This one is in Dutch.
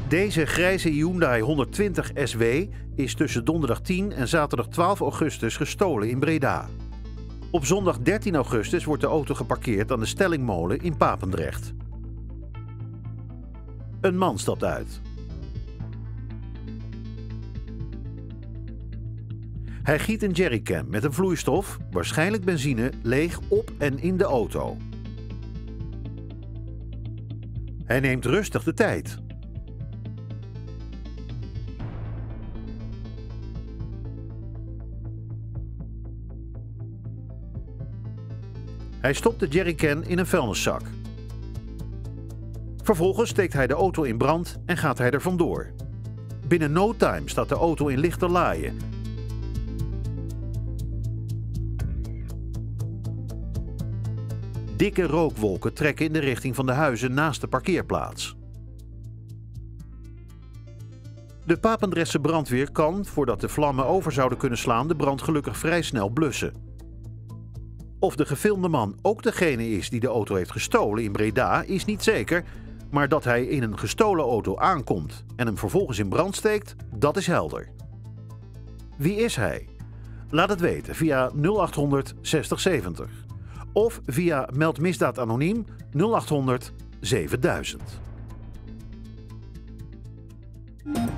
Deze grijze Hyundai 120 SW is tussen donderdag 10 en zaterdag 12 augustus gestolen in Breda. Op zondag 13 augustus wordt de auto geparkeerd aan de Stellingmolen in Papendrecht. Een man stapt uit. Hij giet een jerrycan met een vloeistof, waarschijnlijk benzine, leeg op en in de auto. Hij neemt rustig de tijd. Hij stopt de jerrycan in een vuilniszak. Vervolgens steekt hij de auto in brand en gaat hij er vandoor. Binnen no time staat de auto in lichterlaaien. Dikke rookwolken trekken in de richting van de huizen naast de parkeerplaats. De Papendrechtse brandweer kan, voordat de vlammen over zouden kunnen slaan, de brand gelukkig vrij snel blussen. Of de gefilmde man ook degene is die de auto heeft gestolen in Breda is niet zeker, maar dat hij in een gestolen auto aankomt en hem vervolgens in brand steekt, dat is helder. Wie is hij? Laat het weten via 0800 6070 of via Meld Misdaad Anoniem 0800 7000.